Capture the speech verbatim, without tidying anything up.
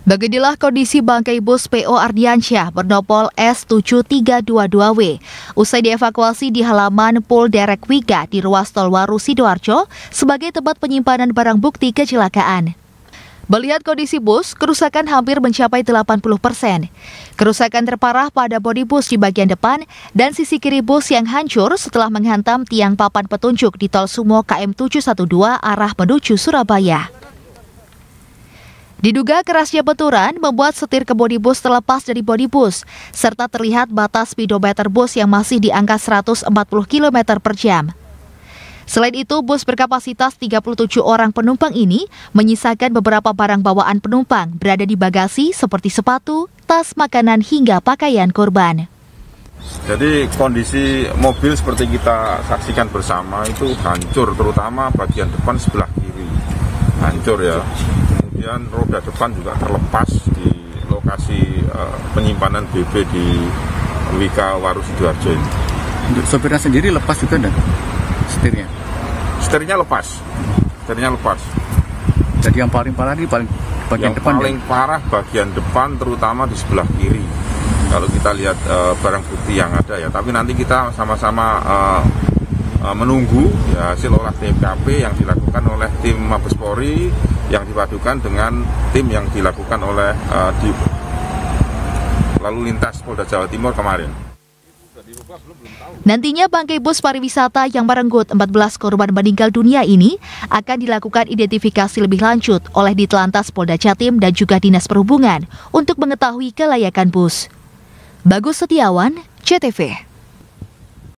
Beginilah kondisi bangkai bus P O Ardiansyah bernopol S tujuh tiga dua dua W usai dievakuasi di halaman Pol Derek Wiga di ruas tol Waru Sidoarjo sebagai tempat penyimpanan barang bukti kecelakaan. Melihat kondisi bus, kerusakan hampir mencapai delapan puluh persen. Kerusakan terparah pada bodi bus di bagian depan dan sisi kiri bus yang hancur setelah menghantam tiang papan petunjuk di Tol Sumo K M tujuh satu dua arah menuju Surabaya. Diduga kerasnya benturan membuat setir kemudi bus terlepas dari bodi bus, serta terlihat batas speedometer bus yang masih di angka seratus empat puluh kilometer per jam. Selain itu, bus berkapasitas tiga puluh tujuh orang penumpang ini menyisakan beberapa barang bawaan penumpang berada di bagasi seperti sepatu, tas, makanan, hingga pakaian korban. Jadi kondisi mobil seperti kita saksikan bersama itu hancur, terutama bagian depan sebelah kiri. Hancur ya. Kemudian roda depan juga terlepas di lokasi uh, penyimpanan B B di Wika Waru Sidoarjo ini. Untuk sopirnya sendiri lepas juga enggak? Setirnya? Setirnya lepas. Setirnya lepas. Jadi yang paling parah ini paling bagian yang depan. Yang paling ya? parah bagian depan, terutama di sebelah kiri. Kalau kita lihat uh, barang bukti yang ada ya, tapi nanti kita sama-sama uh, uh, menunggu ya, hasil olah T K P yang dilakukan oleh tim Mabes Polri yang dipadukan dengan tim yang dilakukan oleh uh, di lalu lintas Polda Jawa Timur kemarin. Nantinya bangkai bus pariwisata yang merenggut empat belas korban meninggal dunia ini akan dilakukan identifikasi lebih lanjut oleh Ditlantas Polda Jatim dan juga Dinas Perhubungan untuk mengetahui kelayakan bus. Bagus Setiawan, C T V.